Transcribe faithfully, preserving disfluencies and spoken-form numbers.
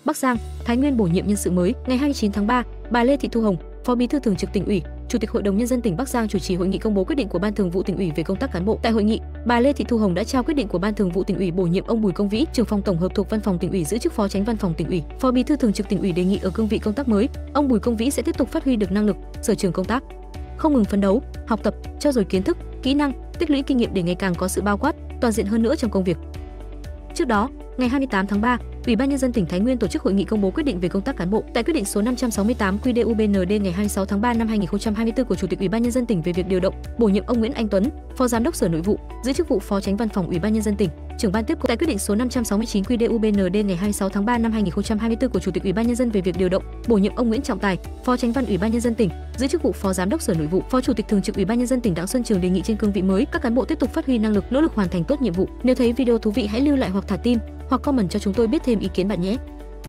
Bắc Giang, Thái Nguyên bổ nhiệm nhân sự mới. Ngày hai mươi chín tháng ba, bà Lê Thị Thu Hồng, Phó Bí thư Thường trực Tỉnh ủy, Chủ tịch Hội đồng Nhân dân tỉnh Bắc Giang chủ trì hội nghị công bố quyết định của Ban Thường vụ Tỉnh ủy về công tác cán bộ. Tại hội nghị, bà Lê Thị Thu Hồng đã trao quyết định của Ban Thường vụ Tỉnh ủy bổ nhiệm ông Bùi Công Vĩ, trưởng phòng tổng hợp thuộc Văn phòng Tỉnh ủy giữ chức Phó Chánh Văn phòng Tỉnh ủy. Phó Bí thư Thường trực Tỉnh ủy đề nghị ở cương vị công tác mới, ông Bùi Công Vĩ sẽ tiếp tục phát huy được năng lực, sở trường công tác, không ngừng phấn đấu, học tập, trau dồi kiến thức, kỹ năng, tích lũy kinh nghiệm để ngày càng có sự bao quát, toàn diện hơn nữa trong công việc. Trước đó, ngày hai mươi tám tháng ba, Ủy ban Nhân dân tỉnh Thái Nguyên tổ chức hội nghị công bố quyết định về công tác cán bộ. Tại quyết định số năm trăm sáu mươi tám quy đê u bê en đê ngày hai mươi sáu tháng ba năm hai nghìn không trăm hai mươi tư của Chủ tịch Ủy ban Nhân dân tỉnh về việc điều động, bổ nhiệm ông Nguyễn Anh Tuấn, Phó Giám đốc Sở Nội vụ, giữ chức vụ Phó Chánh Văn phòng Ủy ban Nhân dân tỉnh, trưởng ban tiếp công. Tại quyết định số năm trăm sáu mươi chín quy đê u bê en đê ngày hai mươi sáu tháng ba năm hai nghìn không trăm hai mươi tư của Chủ tịch Ủy ban Nhân dân về việc điều động, bổ nhiệm ông Nguyễn Trọng Tài, Phó Chánh Văn Ủy ban Nhân dân tỉnh, giữ chức vụ Phó Giám đốc Sở Nội vụ. Phó Chủ tịch Thường trực Ủy ban Nhân dân tỉnh Đặng Xuân Trường đề nghị trên cương vị mới, các cán bộ tiếp tục phát huy năng lực, nỗ lực hoàn thành tốt nhiệm vụ. Nếu thấy video thú vị hãy lưu lại hoặc thả tim, hoặc comment cho chúng tôi biết thêm ý kiến bạn nhé.